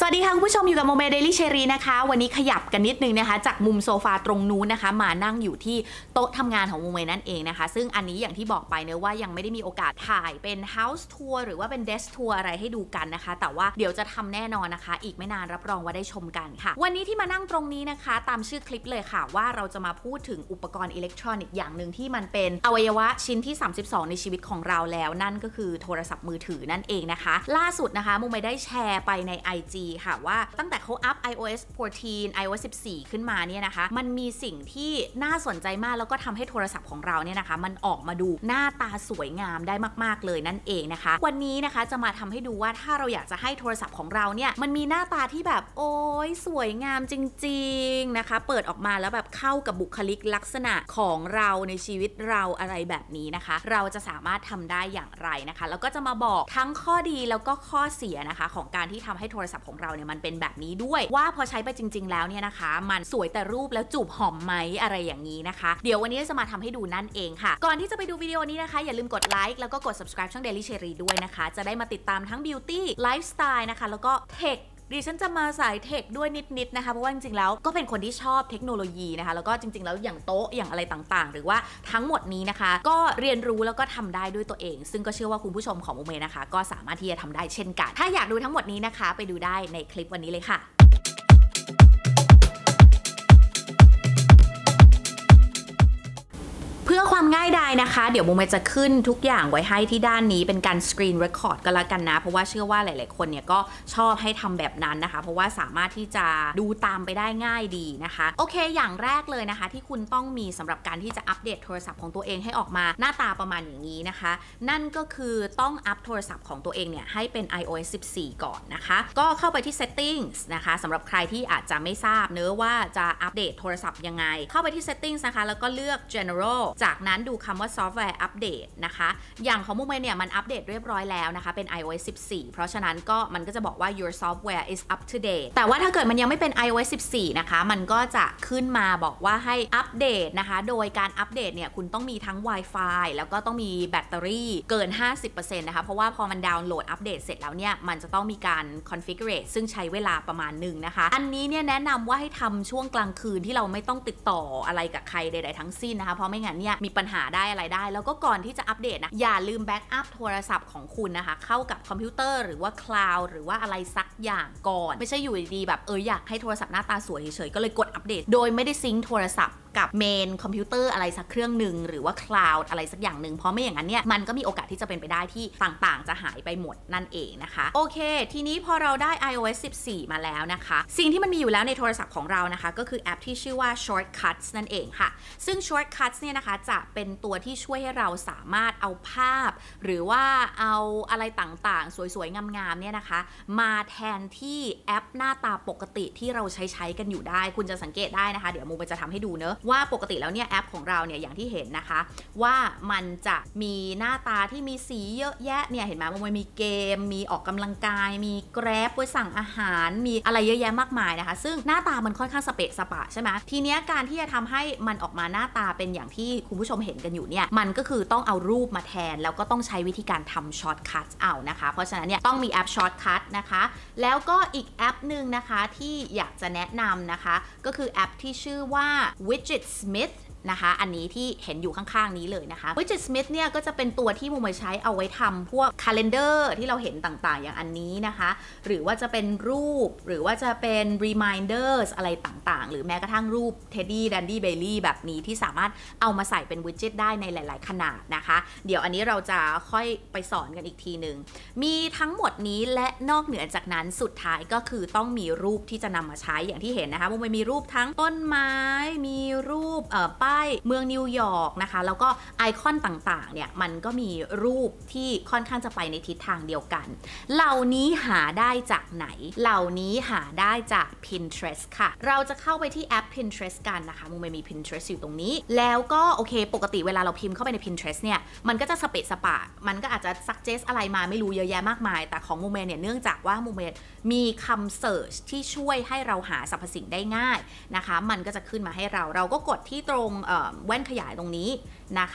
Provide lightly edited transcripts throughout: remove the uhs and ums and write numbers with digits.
สวัสดีค่ะคุณผู้ชมอยู่กับโมเมเดลี่เชรีนะคะวันนี้ขยับกันนิดนึงนะคะจากมุมโซฟาตรงนู้นนะคะมานั่งอยู่ที่โต๊ะทำงานของโมเมนั่นเองนะคะซึ่งอันนี้อย่างที่บอกไปเนะว่ายังไม่ได้มีโอกาสถ่ายเป็น House Tour หรือว่าเป็น Desk Tour อะไรให้ดูกันนะคะแต่ว่าเดี๋ยวจะทำแน่นอนนะคะอีกไม่นานรับรองว่าได้ชมกันค่ะวันนี้ที่มานั่งตรงนี้นะคะตามชื่อคลิปเลยค่ะว่าเราจะมาพูดถึงอุปกรณ์อิเล็กทรอนิกส์อย่างหนึ่งที่มันเป็นอวัยวะชิ้นที่32ในชีวิตของเราแล้วนั่นก็คือโทรศัพท์มือถือนั่นเองนะคะล่าสุดนะคะโมเมได้แชร์ไปใน IG ค่ะว่าตั้งแต่เขาอัพ iOS 14 iOS 14 ขึ้นมาเนี่ยนะคะมันมีสิ่งที่น่าสนใจมากแล้วก็ทำให้โทรศัพท์ของเราเนี่ยนะคะมันออกมาดูหน้าตาสวยงามได้มากๆเลยนั่นเองนะคะวันนี้นะคะจะมาทำให้ดูว่าถ้าเราอยากจะให้โทรศัพท์ของเราเนี่ยมันมีหน้าตาที่แบบโอ้ยสวยงามจริงๆนะคะเปิดออกมาแล้วแบบเข้ากับบุคลิกลักษณะของเราในชีวิตเราอะไรแบบนี้นะคะเราจะสามารถทำได้อย่างไรนะคะแล้วก็จะมาบอกทั้งข้อดีแล้วก็ข้อเสียนะคะของการที่ทำให้โทรศัพท์ของเราเนี่ยมันเป็นแบบนี้ด้วยว่าพอใช้ไปจริงๆแล้วเนี่ยนะคะมันสวยแต่รูปแล้วจูบหอมไหมอะไรอย่างนี้นะคะเดี๋ยววันนี้จะมาทำให้ดูนั่นเองค่ะก่อนที่จะไปดูวิดีโอนี้นะคะอย่าลืมกดไลค์แล้วก็กด subscribe ช่อง Daily Cherry ด้วยนะคะจะได้มาติดตามทั้ง beauty lifestyle นะคะแล้วก็เทคดิฉันจะมาสายเทคด้วยนิดๆนะคะเพราะว่าจริงๆแล้วก็เป็นคนที่ชอบเทคโนโลยีนะคะแล้วก็จริงๆแล้วอย่างโต๊ะอย่างอะไรต่างๆหรือว่าทั้งหมดนี้นะคะก็เรียนรู้แล้วก็ทำได้ด้วยตัวเองซึ่งก็เชื่อว่าคุณผู้ชมของโมเมนะคะก็สามารถที่จะทำได้เช่นกันถ้าอยากดูทั้งหมดนี้นะคะไปดูได้ในคลิปวันนี้เลยค่ะเพื่อความง่ายดายนะคะเดี๋ยวโมเมจะขึ้นทุกอย่างไว้ให้ที่ด้านนี้เป็นการสกรีนเรคคอร์ดก็แล้วกันนะเพราะว่าเชื่อว่าหลายๆคนเนี่ยก็ชอบให้ทำแบบนั้นนะคะเพราะว่าสามารถที่จะดูตามไปได้ง่ายดีนะคะโอเคอย่างแรกเลยนะคะที่คุณต้องมีสำหรับการที่จะอัปเดตโทรศัพท์ของตัวเองให้ออกมาหน้าตาประมาณอย่างนี้นะคะนั่นก็คือต้องอัปโทรศัพท์ของตัวเองเนี่ยให้เป็น iOS 14 ก่อนนะคะก็เข้าไปที่ settings นะคะสำหรับใครที่อาจจะไม่ทราบเนอะว่าจะอัปเดตโทรศัพท์ยังไงเข้าไปที่ settings นะคะแล้วก็เลือก generalจากนั้นดูคำว่า software update นะคะอย่างของโมเมเนี่ยมันอัปเดตเรียบร้อยแล้วนะคะเป็น iOS 14 เพราะฉะนั้นก็มันก็จะบอกว่า your software is up to date แต่ว่าถ้าเกิดมันยังไม่เป็น iOS 14 นะคะมันก็จะขึ้นมาบอกว่าให้อัปเดตนะคะโดยการอัปเดตเนี่ยคุณต้องมีทั้ง Wi-Fi แล้วก็ต้องมีแบตเตอรี่เกิน 50% นะคะเพราะว่าพอมันดาวน์โหลดอัปเดตเสร็จแล้วเนี่ยมันจะต้องมีการ configure ซึ่งใช้เวลาประมาณหนึ่งนะคะอันนี้เนี่ยแนะนำว่าให้ทำช่วงกลางคืนที่เราไม่ต้องติดต่ออะไรกับใครใดๆทั้งสิ้นนะคะเพราะไม่งั้นเนี่ยมีปัญหาได้อะไรได้แล้วก็ก่อนที่จะอัปเดตนะอย่าลืมแบ็กอัพโทรศัพท์ของคุณนะคะเข้ากับคอมพิวเตอร์หรือว่าคลาวด์หรือว่าอะไรสักอย่างก่อนไม่ใช่อยู่ดีๆแบบอยากให้โทรศัพท์หน้าตาสวยเฉยๆก็เลยกดอัปเดตโดยไม่ได้ซิงค์โทรศัพท์กับเมนคอมพิวเตอร์อะไรสักเครื่องหนึ่งหรือว่าคลาวด์อะไรสักอย่างหนึ่งเพราะไม่อย่างนั้นเนี่ยมันก็มีโอกาสที่จะเป็นไปได้ที่ต่างๆจะหายไปหมดนั่นเองนะคะโอเคทีนี้พอเราได้ iOS 14 มาแล้วนะคะสิ่งที่มันมีอยู่แล้วในโทรศัพท์ของเรานะคะก็คือแอปที่ชื่อว่า Shortcuts นั่นเองค่ะซึ่ง Shortcuts เนี่ยนะคะจะเป็นตัวที่ช่วยให้เราสามารถเอาภาพหรือว่าเอาอะไรต่างๆสวยๆงามๆเนี่ยนะคะมาแทนที่แอปหน้าตาปกติที่เราใช้กันอยู่ได้คุณจะสังเกตได้นะคะเดี๋ยวโมจะทำให้ดูเนอะว่าปกติแล้วเนี่ยแอปของเราเนี่ยอย่างที่เห็นนะคะว่ามันจะมีหน้าตาที่มีสีเยอะแยะเนี่ยเห็นไหมมันมีเกมมีออกกำลังกายมีแกร็บไว้สั่งอาหารมีอะไรเยอะแยะมากมายนะคะซึ่งหน้าตามันค่อนข้างสเปะสปะใช่ไหมทีเนี้ยการที่จะทำให้มันออกมาหน้าตาเป็นอย่างที่คุณผู้ชมเห็นกันอยู่เนี่ยมันก็คือต้องเอารูปมาแทนแล้วก็ต้องใช้วิธีการทำช็อตคัทเอานะคะเพราะฉะนั้นเนี่ยต้องมีแอปช็อตคัทนะคะแล้วก็อีกแอปหนึ่งนะคะที่อยากจะแนะนำนะคะก็คือแอปที่ชื่อว่า Widgetsmithนะคะอันนี้ที่เห็นอยู่ข้างๆนี้เลยนะคะ Widgetsmith เนี่ยก็จะเป็นตัวที่โมใช้เอาไว้ทำพวก calendar ที่เราเห็นต่างๆอย่างอันนี้นะคะหรือว่าจะเป็นรูปหรือว่าจะเป็น reminders อะไรต่างๆหรือแม้กระทั่งรูป Teddy Dandy Bailey แบบนี้ที่สามารถเอามาใส่เป็น widget ได้ในหลายๆขนาดนะคะเดี๋ยวอันนี้เราจะค่อยไปสอนกันอีกทีหนึ่งมีทั้งหมดนี้และนอกเหนือจากนั้นสุดท้ายก็คือต้องมีรูปที่จะนำมาใช้อย่างที่เห็นนะคะโมมีรูปทั้งต้นไม้มีรูปป้ายเมืองนิวยอร์กนะคะแล้วก็ไอคอนต่างๆเนี่ยมันก็มีรูปที่ค่อนข้างจะไปในทิศทางเดียวกันเหล่านี้หาได้จากไหนเหล่านี้หาได้จาก Pinterest ค่ะเราจะเข้าไปที่แอป Pinterest กันนะคะโมมี Pinterest อยู่ตรงนี้แล้วก็โอเคปกติเวลาเราพิมพ์เข้าไปใน Pinterest เนี่ยมันก็จะสเปะสปะมันก็อาจจะ suggest อะไรมาไม่รู้เยอะแยะมากมายแต่ของโมเมเนี่ยเนื่องจากว่าโมเมมีคำเสิร์ชที่ช่วยให้เราหาสรรพสิ่งได้ง่ายนะคะมันก็จะขึ้นมาให้เราก็กดที่ตรงแว่นขยายตรงนี้นะคะ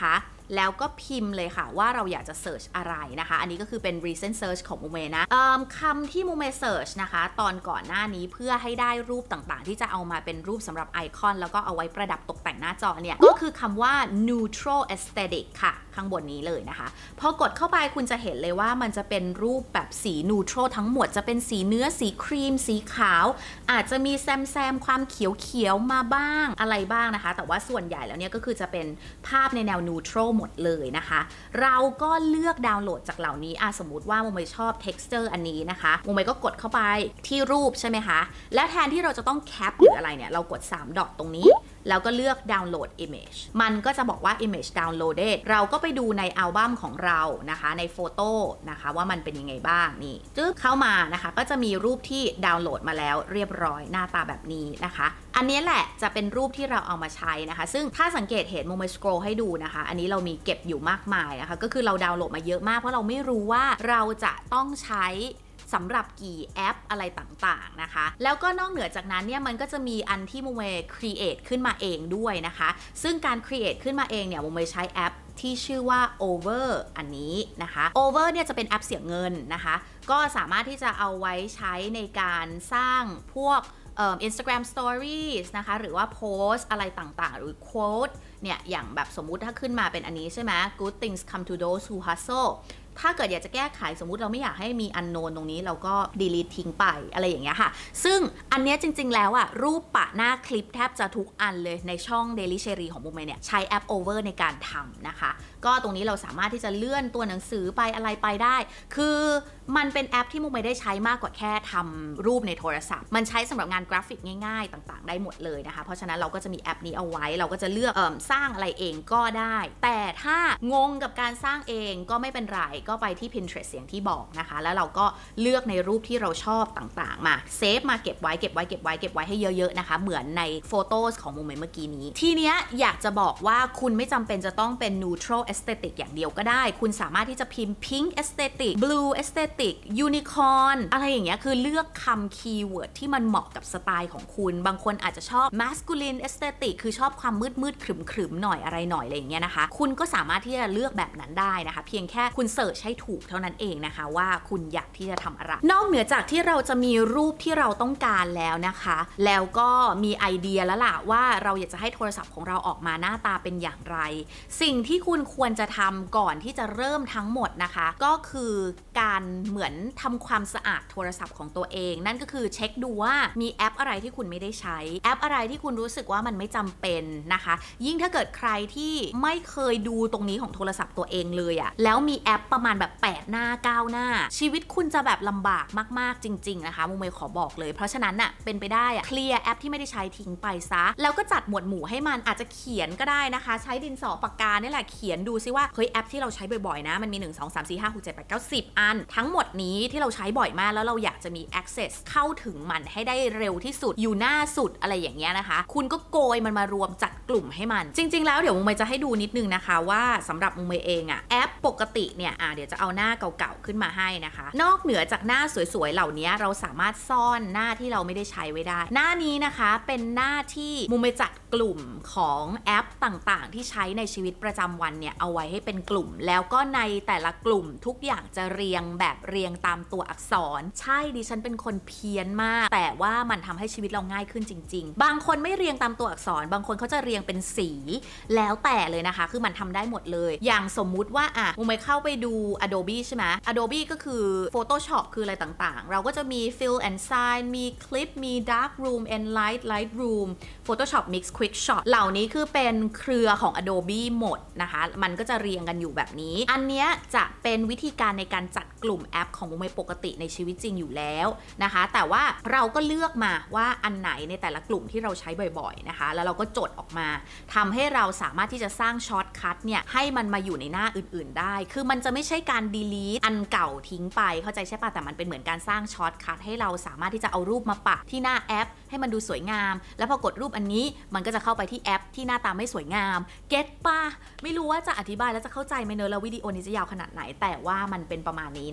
แล้วก็พิมพ์เลยค่ะว่าเราอยากจะ search อะไรนะคะอันนี้ก็คือเป็น recent search ของมูเมนะคำที่มูเม search นะคะตอนก่อนหน้านี้เพื่อให้ได้รูปต่างๆที่จะเอามาเป็นรูปสำหรับไอคอนแล้วก็เอาไว้ประดับตกแต่งหน้าจอเนี่ยก็คือคำว่า neutral aesthetic ค่ะข้างบนนี้เลยนะคะพอกดเข้าไปคุณจะเห็นเลยว่ามันจะเป็นรูปแบบสี neutral ทั้งหมดจะเป็นสีเนื้อสีครีมสีขาวอาจจะมีแซมความเขียวๆมาบ้างอะไรบ้างนะคะแต่ว่าส่วนใหญ่แล้วเนี่ยก็คือจะเป็นภาพในแนว neutral หมดเลยนะคะเราก็เลือกดาวน์โหลดจากเหล่านี้สมมุติว่าโมเมชอบ texture อันนี้นะคะโมเมก็กดเข้าไปที่รูปใช่ไหมคะและแทนที่เราจะต้องแคปหรืออะไรเนี่ยเรากด3 ดอทตรงนี้แล้วก็เลือก download image มันก็จะบอกว่า image downloaded เราก็ไปดูในอัลบั้มของเรานะคะในโฟโต้นะคะว่ามันเป็นยังไงบ้างนี่จึ๊กเข้ามานะคะก็จะมีรูปที่ดาวน์โหลดมาแล้วเรียบร้อยหน้าตาแบบนี้นะคะอันนี้แหละจะเป็นรูปที่เราเอามาใช้นะคะซึ่งถ้าสังเกตเห็นโมเมสครอลให้ดูนะคะอันนี้เรามีเก็บอยู่มากมายนะคะก็คือเราดาวน์โหลดมาเยอะมากเพราะเราไม่รู้ว่าเราจะต้องใช้สำหรับกี่แอปอะไรต่างๆนะคะแล้วก็นอกเหนือจากนั้นเนี่ยมันก็จะมีอันที่โมเมครีเอทขึ้นมาเองด้วยนะคะซึ่งการครีเอทขึ้นมาเองเนี่ยโมเมใช้แอปที่ชื่อว่า Over อันนี้นะคะ Over เนี่ยจะเป็นแอปเสียเงินนะคะก็สามารถที่จะเอาไว้ใช้ในการสร้างพวกInstagram Stories นะคะหรือว่าโพสอะไรต่างๆหรือ quote เนี่ยอย่างแบบสมมุติถ้าขึ้นมาเป็นอันนี้ใช่ไหม Good things come to those who hustle ถ้าเกิดอยากจะแก้ไขสมมุติเราไม่อยากให้มี unknown ตรงนี้เราก็ delete ทิ้งไปอะไรอย่างเงี้ยค่ะซึ่งอันเนี้ยจริงๆแล้วรูปปะหน้าคลิปแทบจะทุกอันเลยในช่อง Daily Cherry ของโมเมเนี่ยใช้แอป Over ในการทำนะคะก็ตรงนี้เราสามารถที่จะเลื่อนตัวหนังสือไปอะไรไปได้คือมันเป็นแอปที่โมเมได้ใช้มากกว่าแค่ทำรูปในโทรศัพท์มันใช้สำหรับงานกราฟิกง่ายๆต่างๆได้หมดเลยนะคะเพราะฉะนั้นเราก็จะมีแอปนี้เอาไว้เราก็จะเลือกสร้างอะไรเองก็ได้แต่ถ้างงกับการสร้างเองก็ไม่เป็นไรก็ไปที่ Pinterest อย่างที่บอกนะคะแล้วเราก็เลือกในรูปที่เราชอบต่างๆมาเซฟมาเก็บไว้ให้เยอะๆนะคะเหมือนในโฟโต้ของโมเมเมื่อกี้นี้ทีเนี้ยอยากจะบอกว่าคุณไม่จำเป็นจะต้องเป็น neutral aesthetic อย่างเดียวก็ได้คุณสามารถที่จะพิมพ์ pink aesthetic blue aesthetic unicorn อะไรอย่างเงี้ยคือเลือกคำคีย์เวิร์ดที่มันเหมาะกับสไตล์ของคุณบางคนอาจจะชอบ masculine aesthetic คือชอบความมืดๆขรึมๆหน่อยอะไรหน่อยอะไรอย่างเงี้ยนะคะคุณก็สามารถที่จะเลือกแบบนั้นได้นะคะเพียงแค่คุณเสิร์ชให้ถูกเท่านั้นเองนะคะว่าคุณอยากที่จะทำอะไรนอกเหนือจากที่เราจะมีรูปที่เราต้องการแล้วนะคะแล้วก็มีไอเดียแล้วล่ะว่าเราอยากจะให้โทรศัพท์ของเราออกมาหน้าตาเป็นอย่างไรสิ่งที่คุณควรจะทำก่อนที่จะเริ่มทั้งหมดนะคะก็คือการเหมือนทำความสะอาดโทรศัพท์ของตัวเองนั่นก็คือเช็คดูว่ามีแอปอะไรที่คุณไม่ได้ใช้แอปอะไรที่คุณรู้สึกว่ามันไม่จำเป็นนะคะยิ่งถ้าเกิดใครที่ไม่เคยดูตรงนี้ของโทรศัพท์ตัวเองเลยแล้วมีแอปประมาณแบบ8 หน้า 9 หน้าชีวิตคุณจะแบบลำบากมากๆจริงๆนะคะโมเมขอบอกเลยเพราะฉะนั้นเป็นไปได้เคลียร์แอปที่ไม่ได้ใช้ทิ้งไปซะแล้วก็จัดหมวดหมู่ให้มันอาจจะเขียนก็ได้นะคะใช้ดินสอปากกานี่แหละเขียนดูซิว่าเฮ้ยแอปที่เราใช้บ่อยๆนะมันมี1 2 3 4 5 6 7 8 9 10อันทั้งหมดนี้ที่เราใช้บ่อยมากแล้วเราอยากจะมี access เข้าถึงมันให้ได้เร็วที่สุดอยู่หน้าสุดอะไรอย่างเงี้ยนะคะคุณก็โกยมันมารวมจัดกลุ่มให้มันจริงๆแล้วเดี๋ยวมุมเมย์จะให้ดูนิดนึงนะคะว่าสำหรับมุมเมย์เองแอปปกติเนี่ยเดี๋ยวจะเอาหน้าเก่าๆขึ้นมาให้นะคะนอกเหนือจากหน้าสวยๆเหล่านี้เราสามารถซ่อนหน้าที่เราไม่ได้ใช้ไว้ได้หน้านี้นะคะเป็นหน้าที่มุมเมย์จัดกลุ่มของแอปต่างๆที่ใช้ในชีวิตประจำวันเนี่ยเอาไว้ให้เป็นกลุ่มแล้วก็ในแต่ละกลุ่มทุกอย่างจะเรียงแบบเรียงตามตัวอักษรใช่ดิฉันเป็นคนเพี้ยนมากแต่ว่ามันทำให้ชีวิตเราง่ายขึ้นจริงๆบางคนไม่เรียงตามตัวอักษรบางคนเขาจะเรียงเป็นสีแล้วแต่เลยนะคะคือมันทำได้หมดเลยอย่างสมมุติว่ามุมเมย์เข้าไปดู Adobe ใช่ไหม Adobe ก็คือ Photoshop คืออะไรต่างๆเราก็จะมี Fill and Sign มี Clip มี Dark Room Enlight Lightroom Photoshop Mix Quick Shot เหล่านี้คือเป็นเครือของ Adobe หมดนะคะมันก็จะเรียงกันอยู่แบบนี้อันเนี้ยจะเป็นวิธีการในการจัดกลุ่มแอปของมุมเมย์ปกติในชีวิตจริงอยู่แล้วนะคะแต่ว่าเราก็เลือกมาว่าอันไหนในแต่ละกลุ่มที่เราใช้บ่อยๆนะคะแล้วเราก็จดออกมาทำให้เราสามารถที่จะสร้างช็อตคัทเนี่ยให้มันมาอยู่ในหน้าอื่นๆได้คือมันจะไม่ใช่การ delete อันเก่าทิ้งไปเข้าใจใช่ป่ะแต่มันเป็นเหมือนการสร้างช็อตคัทให้เราสามารถที่จะเอารูปมาปักที่หน้าแอปให้มันดูสวยงามแล้วพอกดรูปอันนี้มันก็จะเข้าไปที่แอปที่หน้าตาไม่สวยงามเก็ตป่ะไม่รู้ว่าจะอธิบายแล้วจะเข้าใจไหมเนอะแล้ววิดีโอนี้จะยาวขนาดไหนแต่ว่ามันเป็นประมาณนี้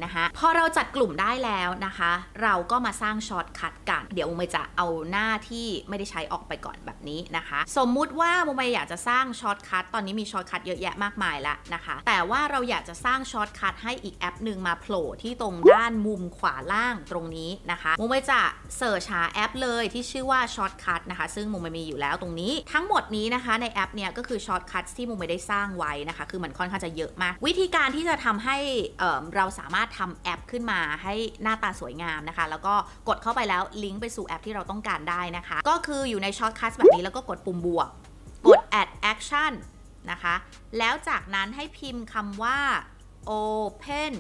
นะคะพอเราจัดกลุ่มได้แล้วนะคะเราก็มาสร้างช็อตคัทกันเดี๋ยวมุมจะเอาหน้าที่ไม่ได้ใช้ออกไปก่อนแบบนี้นะคะสมมุติว่ามุมอยากจะสร้างช็อตคัทตอนนี้มีช็อตคัทเยอะแยะมากมายแล้วนะคะแต่ว่าเราอยากจะสร้างช็อตคัทให้อีกแอปหนึ่งมาโผล่ที่ตรงด้านมุมขวาล่างตรงนี้นะคะมุมจะเสิร์ชหาแอปเลยที่ชื่อว่าช็อตคัทนะคะซึ่งมุมมีอยู่แล้วตรงนี้ทั้งหมดนี้นะคะในแอปเนี่ยก็คือช็อตคัทที่มุมได้สร้างไว้นะคะคือมันค่อนข้างจะเยอะมากวิธีการที่จะทำให้เราสามารถทำแอปขึ้นมาให้หน้าตาสวยงามนะคะแล้วก็กดเข้าไปแล้วลิงก์ไปสู่แอปที่เราต้องการได้นะคะก็คืออยู่ในช็อตคัทแบบนี้แล้วก็กดปุ่มบวกกด add action นะคะแล้วจากนั้นให้พิมพ์คำว่า open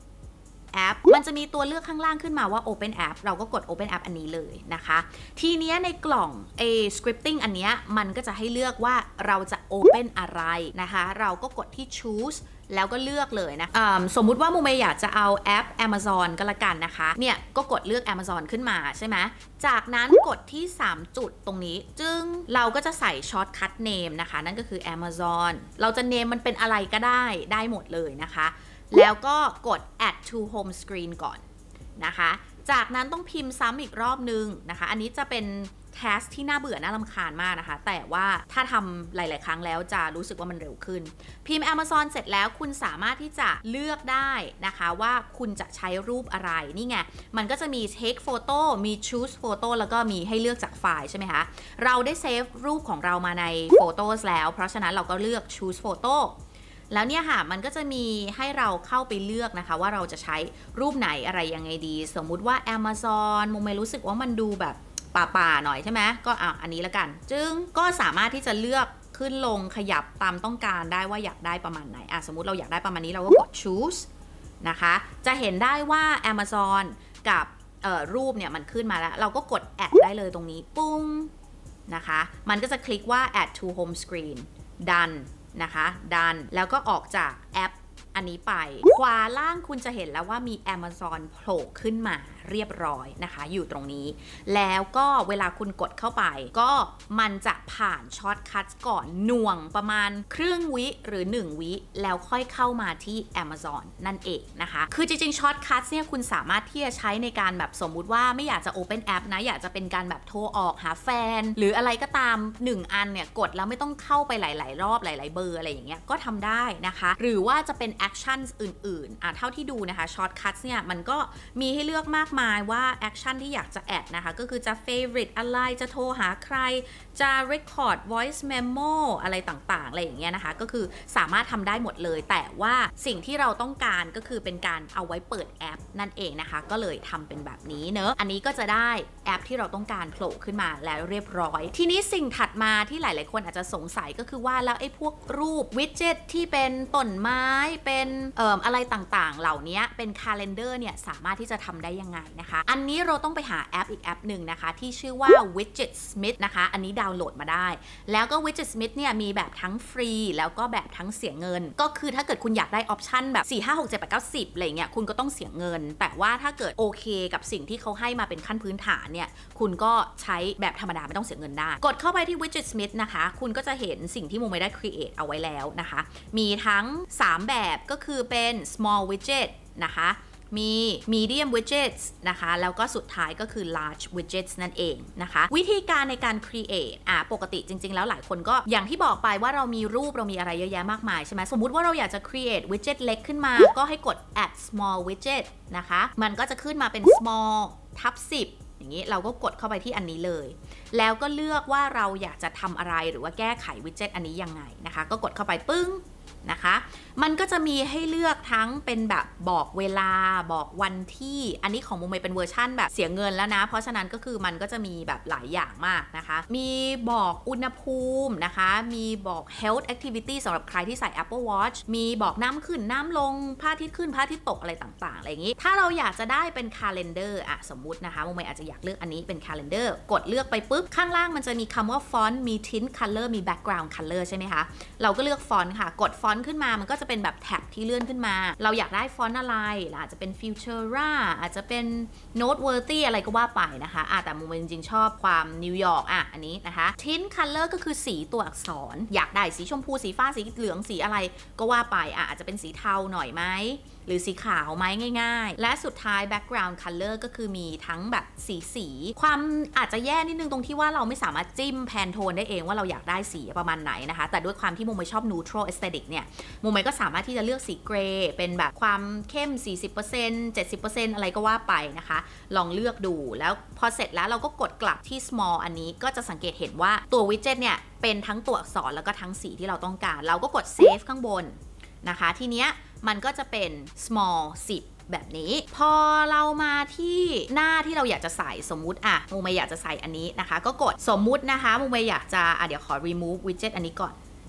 app มันจะมีตัวเลือกข้างล่างขึ้นมาว่า open app เราก็กด open app อันนี้เลยนะคะทีนี้ในกล่องscripting อันนี้มันก็จะให้เลือกว่าเราจะ open อะไรนะคะเราก็กดที่ choose แล้วก็เลือกเลยนะสมมุติว่ามุมอยากจะเอาแอป Amazon ก็แล้วกันนะคะเนี่ยก็กดเลือก Amazon ขึ้นมาใช่ไหมจากนั้นกดที่3จุดตรงนี้จึงเราก็จะใส่ shortcut name นะคะนั่นก็คือ Amazon เราจะ name มันเป็นอะไรก็ได้หมดเลยนะคะแล้วก็กด add to home screen ก่อนนะคะจากนั้นต้องพิมพ์ซ้ำอีกรอบนึงนะคะอันนี้จะเป็นแทสที่น่าเบื่อน่ารำคาญมากนะคะแต่ว่าถ้าทำหลายๆครั้งแล้วจะรู้สึกว่ามันเร็วขึ้นพิมพ์ Amazon เสร็จแล้วคุณสามารถที่จะเลือกได้นะคะว่าคุณจะใช้รูปอะไรนี่ไงมันก็จะมี take photo มี choose photo แล้วก็มีให้เลือกจากไฟล์ใช่ไหมคะเราได้เซฟรูปของเรามาใน Photos แล้วเพราะฉะนั้นเราก็เลือก choose photoแล้วเนี่ยค่ะมันก็จะมีให้เราเข้าไปเลือกนะคะว่าเราจะใช้รูปไหนอะไรยังไงดีสมมุติว่า Amazon มุมไม่รู้สึกว่ามันดูแบบป่าหน่อยใช่ไหมก็อันนี้ละกันจึงก็สามารถที่จะเลือกขึ้นลงขยับตามต้องการได้ว่าอยากได้ประมาณไหนสมมุติเราอยากได้ประมาณนี้เราก็กด choose นะคะจะเห็นได้ว่า Amazon กับรูปเนี่ยมันขึ้นมาแล้วเราก็กด add ได้เลยตรงนี้ปุ้งนะคะมันก็จะคลิกว่า add to home screen doneนะคะดันแล้วก็ออกจากแอปอันนี้ไปขวาล่างคุณจะเห็นแล้วว่ามี Amazon โผล่ขึ้นมาเรียบร้อยนะคะอยู่ตรงนี้แล้วก็เวลาคุณกดเข้าไปก็มันจะผ่านช็อตคัทก่อนหน่วงประมาณครึ่งวิหรือ1วิแล้วค่อยเข้ามาที่ Amazon นั่นเองนะคะคือจริงๆช็อตคัทเนี่ยคุณสามารถที่จะใช้ในการแบบสมมุติว่าไม่อยากจะ Open App นะอยากจะเป็นการแบบโทรออกหาแฟนหรืออะไรก็ตาม1อันเนี่ยกดแล้วไม่ต้องเข้าไปหลายๆรอบหลายๆเบอร์อะไรอย่างเงี้ยก็ทำได้นะคะหรือว่าจะเป็น Action อื่นๆเท่าที่ดูนะคะช็อตคัทเนี่ยมันก็มีให้เลือกมากมายว่าแอคชั่นที่อยากจะแอดนะคะก็คือจะ favorite อะไรจะโทรหาใครจะ record voice memo อะไรต่างๆอะไรอย่างเงี้ยนะคะก็คือสามารถทำได้หมดเลยแต่ว่าสิ่งที่เราต้องการก็คือเป็นการเอาไว้เปิดแอปนั่นเองนะคะก็เลยทำเป็นแบบนี้เนอะอันนี้ก็จะได้แอปที่เราต้องการโผล่ขึ้นมาแล้วเรียบร้อยทีนี้สิ่งถัดมาที่หลายๆคนอาจจะสงสัยก็คือว่าแล้วไอ้พวกรูปวิดเจ็ตที่เป็นต้นไม้เป็นอะไรต่างๆเหล่านี้เป็น calendar เนี่ยสามารถที่จะทำได้ยังไงนะคะอันนี้เราต้องไปหาแอปอีกแอปหนึ่งนะคะที่ชื่อว่า Widgetsmith นะคะอันนี้ดาวน์โหลดมาได้แล้วก็ Widgetsmith เนี่ยมีแบบทั้งฟรีแล้วก็แบบทั้งเสียเงินก็คือถ้าเกิดคุณอยากได้ออปชันแบบ4 5 6 7 8 9 10อะไรเงี้ยคุณก็ต้องเสียเงินแต่ว่าถ้าเกิดโอเคกับสิ่งที่เขาให้มาเป็นขั้นพื้นฐานเนี่ยคุณก็ใช้แบบธรรมดาไม่ต้องเสียเงินได้กดเข้าไปที่ Widgetsmith นะคะคุณก็จะเห็นสิ่งที่มุมไม่ได้ create เอาไว้แล้วนะคะมีทั้ง3แบบก็คือเป็น small widget นะคะมี medium widgets นะคะแล้วก็สุดท้ายก็คือ large widgets นั่นเองนะคะวิธีการในการ createปกติจริงๆแล้วหลายคนก็อย่างที่บอกไปว่าเรามีรูปเรามีอะไรเยอะแยะมากมายใช่ไหมสมมุติว่าเราอยากจะ create widget เล็กขึ้นมาก็ให้กด add small widget นะคะมันก็จะขึ้นมาเป็น small ทับ10อย่างนี้เราก็กดเข้าไปที่อันนี้เลยแล้วก็เลือกว่าเราอยากจะทำอะไรหรือว่าแก้ไข widget อันนี้ยังไงนะคะก็กดเข้าไปปึ้งนะคะมันก็จะมีให้เลือกทั้งเป็นแบบบอกเวลาบอกวันที่อันนี้ของมุมเป็นเวอร์ชั่นแบบเสียเงินแล้วนะเพราะฉะนั้นก็คือมันก็จะมีแบบหลายอย่างมากนะคะมีบอกอุณหภูมินะคะมีบอก health activity สำหรับใครที่ใส่ Apple Watch มีบอกน้ำขึ้นน้ำลงพระอาทิตย์ขึ้นพระอาทิตย์ตกอะไรต่างๆอะไรอย่างนี้ถ้าเราอยากจะได้เป็น calendar สมมุตินะคะมุมอาจจะอยากเลือกอันนี้เป็น calendar กดเลือกไปปุ๊บข้างล่างมันจะมีคำว่า font มี tint color มี background color ใช่ไหมคะเราก็เลือก font ค่ะกด fontขึ้นมามันก็จะเป็นแบบแท็บที่เลื่อนขึ้นมาเราอยากได้ฟอนต์อะไรอาจจะเป็น Futura อาจจะเป็น Noteworthy อะไรก็ว่าไปนะคะแต่มุมจริงๆชอบความนิวยอร์กอันนี้นะคะ Tint Color ก็คือสีตัวอักษรอยากได้สีชมพูสีฟ้าสีเหลืองสีอะไรก็ว่าไปอาจจะเป็นสีเทาหน่อยไหมหรือสีขาวไหมง่ายๆและสุดท้าย background color ก็คือมีทั้งแบบสีความอาจจะแย่นิดนึงตรงที่ว่าเราไม่สามารถจิ้มแพนโทนได้เองว่าเราอยากได้สีประมาณไหนนะคะแต่ด้วยความที่โมเมชอบ neutral aesthetic เนี่ยโมเมก็สามารถที่จะเลือกสีเกรย์เป็นแบบความเข้ม 40% 70% อะไรก็ว่าไปนะคะลองเลือกดูแล้วพอเสร็จแล้วเราก็กดกลับที่ small อันนี้ก็จะสังเกตเห็นว่าตัววิดเจ็ตเนี่ยเป็นทั้งตัวอักษรแล้วก็ทั้งสีที่เราต้องการเราก็กด save ข้างบนนะคะทีเนี้ยมันก็จะเป็น small 10แบบนี้พอเรามาที่หน้าที่เราอยากจะใส่สมมุติโมเมอยากจะใส่อันนี้นะคะก็กดสมมุตินะคะโมเมอยากจะเดี๋ยวขอ remove widget อันนี้ก่อน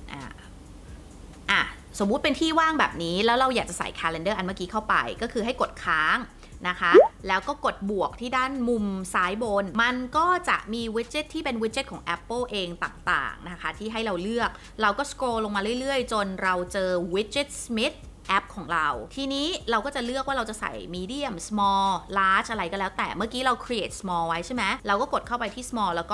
สมมุติเป็นที่ว่างแบบนี้แล้วเราอยากจะใส่ calendar อันเมื่อกี้เข้าไปก็คือให้กดค้างนะคะแล้วก็กดบวกที่ด้านมุมซ้ายบนมันก็จะมีวิดเจ็ตที่เป็นวิดเจ็ตของ Apple เองต่างๆนะคะที่ให้เราเลือกเราก็สครอลลงมาเรื่อยๆจนเราเจอ Widget Smith แอปของเราทีนี้เราก็จะเลือกว่าเราจะใส่ medium small large อะไรก็แล้วแต่เมื่อกี้เรา create small ไว้ใช่ไหมเราก็กดเข้าไปที่ small แล้วก็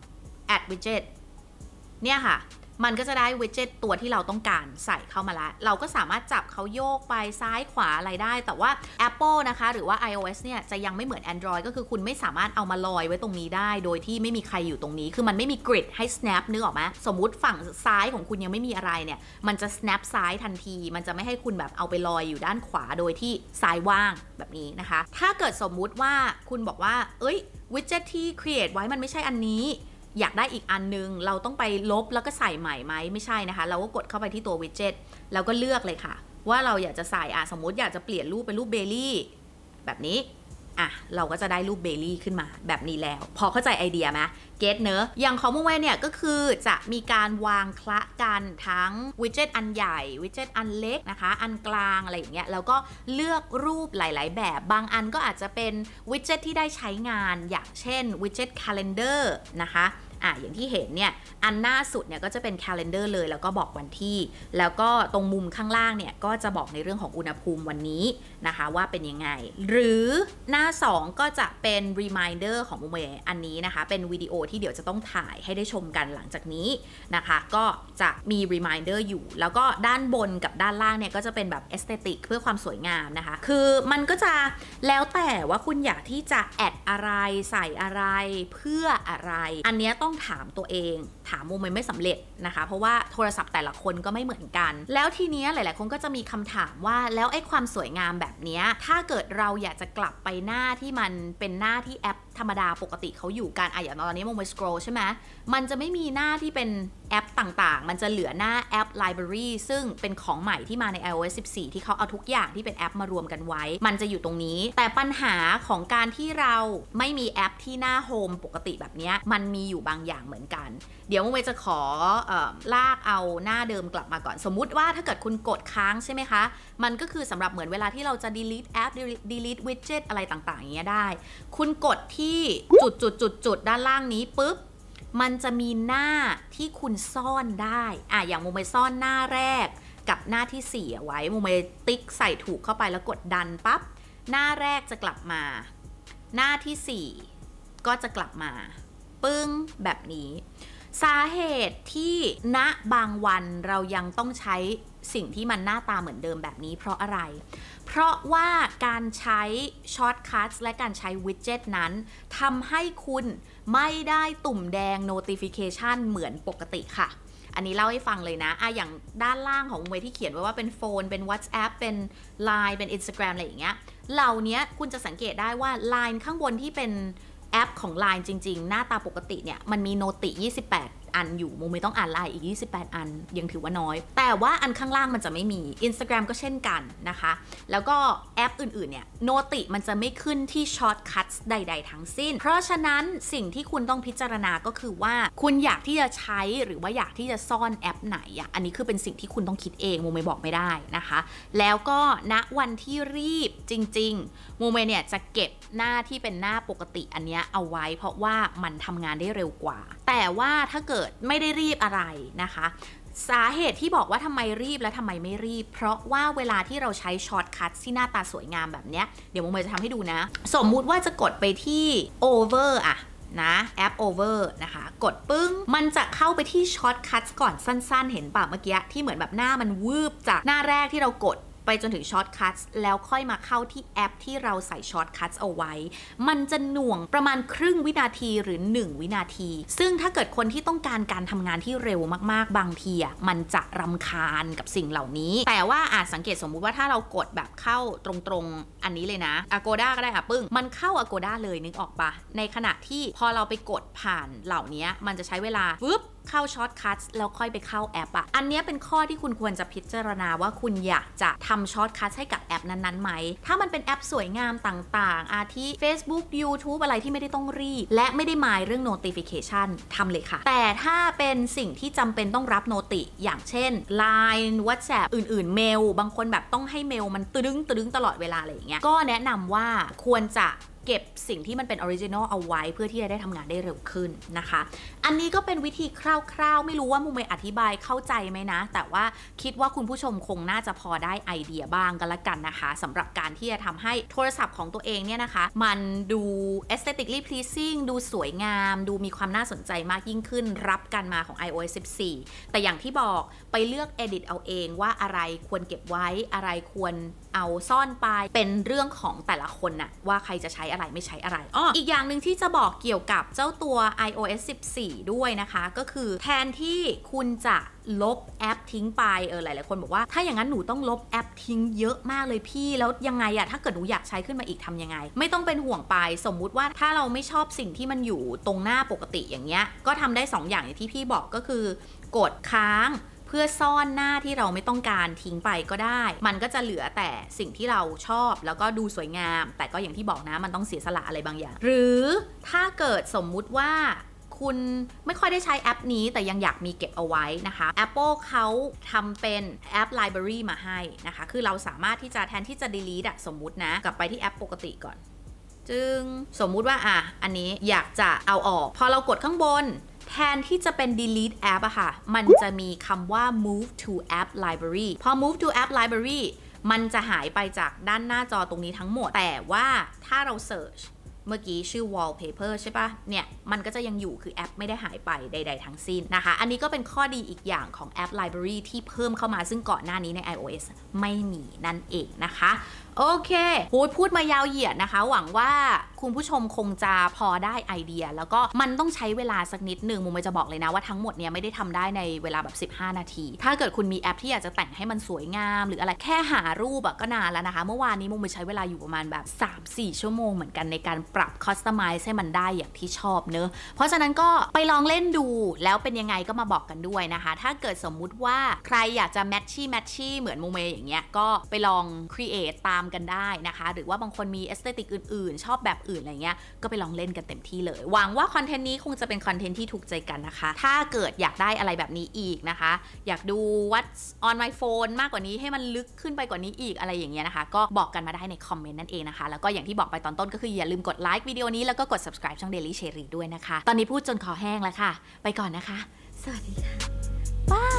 add widget เนี่ยค่ะมันก็จะได้วิดเจ็ตตัวที่เราต้องการใส่เข้ามาแล้วเราก็สามารถจับเขาโยกไปซ้ายขวาอะไรได้แต่ว่า Apple นะคะหรือว่า iOS เนี่ยจะยังไม่เหมือน Android ก็คือคุณไม่สามารถเอามาลอยไว้ตรงนี้ได้โดยที่ไม่มีใครอยู่ตรงนี้คือมันไม่มีกริดให้ snap นึกออกไหมสมมุติฝั่งซ้ายของคุณยังไม่มีอะไรเนี่ยมันจะ snap ซ้ายทันทีมันจะไม่ให้คุณแบบเอาไปลอยอยู่ด้านขวาโดยที่ซ้ายว่างแบบนี้นะคะถ้าเกิดสมมุติว่าคุณบอกว่าวิดเจ็ตที่ create ไว้มันไม่ใช่อันนี้อยากได้อีกอันนึงเราต้องไปลบแล้วก็ใส่ใหม่ไหมไม่ใช่นะคะเราก็กดเข้าไปที่ตัววิดเจ็ตแล้วก็เลือกเลยค่ะว่าเราอยากจะใส่สมมติอยากจะเปลี่ยนรูปเป็นรูปเบลลี่แบบนี้เราก็จะได้รูปเบลลี่ขึ้นมาแบบนี้แล้วพอเข้าใจไอเดียไหมเก็ตเนอะอย่างของมูเวเนี่ยก็คือจะมีการวางคละกันทั้งวิดเจ็ตอันใหญ่วิดเจ็ตอันเล็กนะคะอันกลางอะไรอย่างเงี้ยแล้วก็เลือกรูปหลายๆแบบบางอันก็อาจจะเป็นวิดเจ็ตที่ได้ใช้งานอย่างเช่นวิดเจ็ต calendar นะคะอย่างที่เห็นเนี่ยอันหน้าสุดเนี่ยก็จะเป็น calendar เลยแล้วก็บอกวันที่แล้วก็ตรงมุมข้างล่างเนี่ยก็จะบอกในเรื่องของอุณหภูมิวันนี้นะคะว่าเป็นยังไงหรือหน้า2ก็จะเป็น reminder ของโมเมอันนี้นะคะเป็นวิดีโอที่เดี๋ยวจะต้องถ่ายให้ได้ชมกันหลังจากนี้นะคะก็จะมี reminder อยู่แล้วก็ด้านบนกับด้านล่างเนี่ยก็จะเป็นแบบ aesthetic เพื่อความสวยงามนะคะคือมันก็จะแล้วแต่ว่าคุณอยากที่จะแอดอะไรใส่อะไรเพื่ออะไรอันเนี้ยต้องถามตัวเองถามโมเมไม่สำเร็จนะคะเพราะว่าโทรศัพท์แต่ละคนก็ไม่เหมือนกันแล้วทีเนี้ยหลายๆคนก็จะมีคำถามว่าแล้วไอ้ความสวยงามแบบเนี้ยถ้าเกิดเราอยากจะกลับไปหน้าที่มันเป็นหน้าที่แอปธรรมดาปกติเขาอยู่กันอย่างตอนนี้โมเมสครอลใช่ไหมมันจะไม่มีหน้าที่เป็นแอปต่างๆมันจะเหลือหน้าแอป Library ซึ่งเป็นของใหม่ที่มาใน iOS 14 ที่เขาเอาทุกอย่างที่เป็นแอปมารวมกันไว้มันจะอยู่ตรงนี้แต่ปัญหาของการที่เราไม่มีแอปที่หน้าโฮมปกติแบบนี้มันมีอยู่บางอย่างเหมือนกันเดี๋ยวโมเมจะขอลากเอาหน้าเดิมกลับมาก่อนสมมุติว่าถ้าเกิดคุณกดค้างใช่ไหมคะมันก็คือสำหรับเหมือนเวลาที่เราจะ delete app delete widget อะไรต่างๆอย่างเงี้ยได้คุณกดที่จุดด้านล่างนี้ปุ๊บมันจะมีหน้าที่คุณซ่อนได้อย่างโมเมซ่อนหน้าแรกกับหน้าที่4ไว้โมเมติ๊กใส่ถูกเข้าไปแล้วกดดันปั๊บหน้าแรกจะกลับมาหน้าที่4ก็จะกลับมาปึ้งแบบนี้สาเหตุที่ณบางวันเรายังต้องใช้สิ่งที่มันหน้าตาเหมือนเดิมแบบนี้เพราะอะไรเพราะว่าการใช้ช็อตคัทและการใช้วิดเจ็ตนั้นทำให้คุณไม่ได้ตุ่มแดง notification เหมือนปกติค่ะอันนี้เล่าให้ฟังเลยนะอย่างด้านล่างของเวที่เขียนไว้ว่าเป็นโฟนเป็น WhatsApp เป็น Line เป็น Instagram อะไรอย่างเงี้ยเหล่านี้คุณจะสังเกตได้ว่า Line ข้างบนที่เป็นแอปของ Line จริงๆหน้าตาปกติเนี่ยมันมีโนติ28อันอยู่โมไม่ต้องอ่านไลน์อีก28อันยังถือว่าน้อยแต่ว่าอันข้างล่างมันจะไม่มี Instagram ก็เช่นกันนะคะแล้วก็แอปอื่นๆเนี่ยโนติมันจะไม่ขึ้นที่ช็อตคัทใดๆทั้งสิ้นเพราะฉะนั้นสิ่งที่คุณต้องพิจารณาก็คือว่าคุณอยากที่จะใช้หรือว่าอยากที่จะซ่อนแอปไหนอันนี้คือเป็นสิ่งที่คุณต้องคิดเองโมไม่บอกไม่ได้นะคะแล้วก็ณวันที่รีบจริงๆโมไม่เนี่ยจะเก็บหน้าที่เป็นหน้าปกติอันเนี้ยเอาไว้เพราะว่ามันทำงานได้เร็วกว่าแต่ว่าถ้าเกิดไม่ได้รีบอะไรนะคะสาเหตุที่บอกว่าทำไมรีบและทำไมไม่รีบเพราะว่าเวลาที่เราใช้ช็อตคัทที่หน้าตาสวยงามแบบเนี้ยเดี๋ยวโมเมจะทำให้ดูนะสมมุติว่าจะกดไปที่ over นะแอป over นะคะกดปึ้งมันจะเข้าไปที่ช็อตคัทก่อนสั้นๆเห็นป่ะเมื่อกี้ที่เหมือนแบบหน้ามันวืบจากหน้าแรกที่เรากดไปไปจนถึงช็อตคัทแล้วค่อยมาเข้าที่แอปที่เราใส่ช็อตคัทเอาไว้มันจะหน่วงประมาณครึ่งวินาทีหรือ1วินาทีซึ่งถ้าเกิดคนที่ต้องการการทำงานที่เร็วมากๆบางทีมันจะรำคาญกับสิ่งเหล่านี้แต่ว่าอาจสังเกตสมมุติว่าถ้าเรากดแบบเข้าตรงๆอันนี้เลยนะ Agoda ก็ได้ปึ้งมันเข้า Agoda เลยนึกออกปะในขณะที่พอเราไปกดผ่านเหล่านี้มันจะใช้เวลาเข้าช็อตคัทแล้วค่อยไปเข้าแอปอันนี้เป็นข้อที่คุณควรจะพิจารณาว่าคุณอยากจะทำช็อตคัทให้กับแอปนั้นๆไหมถ้ามันเป็นแอปสวยงามต่างๆอาทิ Facebook YouTube อะไรที่ไม่ได้ต้องรีบและไม่ได้หมายเรื่อง notification ทำเลยค่ะแต่ถ้าเป็นสิ่งที่จำเป็นต้องรับโนติอย่างเช่น Line WhatsApp อื่นๆเมลบางคนแบบต้องให้เมลมันตึ้งตลอดเวลาอะไรอย่างเงี้ยก็แนะนำว่าควรจะเก็บสิ่งที่มันเป็นออริจินอลเอาไว้เพื่อที่จะได้ทำงานได้เร็วขึ้นนะคะอันนี้ก็เป็นวิธีคร่าวๆไม่รู้ว่ามุมเมย์อธิบายเข้าใจไหมนะแต่ว่าคิดว่าคุณผู้ชมคงน่าจะพอได้ไอเดียบ้างกันละกันนะคะสำหรับการที่จะทำให้โทรศัพท์ของตัวเองเนี่ยนะคะมันดู aesthetically pleasing ดูสวยงามดูมีความน่าสนใจมากยิ่งขึ้นรับกันมาของ iOS 14 แต่อย่างที่บอกไปเลือก edit เอาเองว่าอะไรควรเก็บไว้อะไรควรเอาซ่อนไปเป็นเรื่องของแต่ละคนน่ะว่าใครจะใช้อะไรไม่ใช้อะไรอีกอย่างหนึ่งที่จะบอกเกี่ยวกับเจ้าตัว iOS 14 ด้วยนะคะก็คือแทนที่คุณจะลบแอปทิ้งไปหลายๆคนบอกว่าถ้าอย่างนั้นหนูต้องลบแอปทิ้งเยอะมากเลยพี่แล้วยังไงถ้าเกิดหนูอยากใช้ขึ้นมาอีกทำยังไงไม่ต้องเป็นห่วงไปสมมุติว่าถ้าเราไม่ชอบสิ่งที่มันอยู่ตรงหน้าปกติอย่างเงี้ยก็ทำได้2 อย่างที่พี่บอกก็คือกดค้างเพื่อซ่อนหน้าที่เราไม่ต้องการทิ้งไปก็ได้มันก็จะเหลือแต่สิ่งที่เราชอบแล้วก็ดูสวยงามแต่ก็อย่างที่บอกนะมันต้องเสียสละอะไรบางอย่างหรือถ้าเกิดสมมุติว่าคุณไม่ค่อยได้ใช้แอปนี้แต่ยังอยากมีเก็บเอาไว้นะคะ Apple เขาทำเป็นแอป Library มาให้นะคะคือเราสามารถที่จะแทนที่จะ delete สมมุตินะกลับไปที่แอปปกติก่อนจึงสมมุติว่าอันนี้อยากจะเอาออกพอเรากดข้างบนแทนที่จะเป็น delete app ค่ะมันจะมีคำว่า move to app library พอ move to app library มันจะหายไปจากด้านหน้าจอตรงนี้ทั้งหมดแต่ว่าถ้าเรา search เมื่อกี้ชื่อ wallpaper ใช่ปะเนี่ยมันก็จะยังอยู่คือแอปไม่ได้หายไปใดๆทั้งสิ้นนะคะอันนี้ก็เป็นข้อดีอีกอย่างของแอป library ที่เพิ่มเข้ามาซึ่งก่อนหน้านี้ใน iOS ไม่มีนั่นเองนะคะโอเคพูดมายาวเหยียดนะคะหวังว่าคุณผู้ชมคงจะพอได้ไอเดียแล้วก็มันต้องใช้เวลาสักนิดหนึ่งมุมจะบอกเลยนะว่าทั้งหมดเนี่ยไม่ได้ทำได้ในเวลาแบบ15 นาทีถ้าเกิดคุณมีแอปที่อยากจะแต่งให้มันสวยงามหรืออะไรแค่หารูปก็นานแล้วนะคะเมื่อวานนี้มุมใช้เวลาอยู่ประมาณแบบ 3-4 ชั่วโมงเหมือนกันในการปรับคัสตอมไมซ์ให้มันได้อย่างที่ชอบเนอะเพราะฉะนั้นก็ไปลองเล่นดูแล้วเป็นยังไงก็มาบอกกันด้วยนะคะถ้าเกิดสมมุติว่าใครอยากจะแมทชี่เหมือนมุมอย่างเงี้ยก็ไปลองครีเอทตามกันได้นะคะหรือว่าบางคนมีเอสเตติกอื่นๆชอบแบบอื่นอะไรเงี้ยก็ไปลองเล่นกันเต็มที่เลยหวังว่าคอนเทนต์นี้คงจะเป็นคอนเทนต์ที่ถูกใจกันนะคะถ้าเกิดอยากได้อะไรแบบนี้อีกนะคะอยากดู What's on my phone มากกว่านี้ให้มันลึกขึ้นไปกว่านี้อีกอะไรอย่างเงี้ยนะคะก็บอกกันมาได้ในคอมเมนต์นั่นเองนะคะแล้วก็อย่างที่บอกไปตอนต้นก็คืออย่าลืมกดไลค์วิดีโอนี้แล้วก็กด subscribe ช่อง Daily Cherry ด้วยนะคะตอนนี้พูดจนคอแห้งแล้วค่ะไปก่อนนะคะสวัสดีค่ะบาย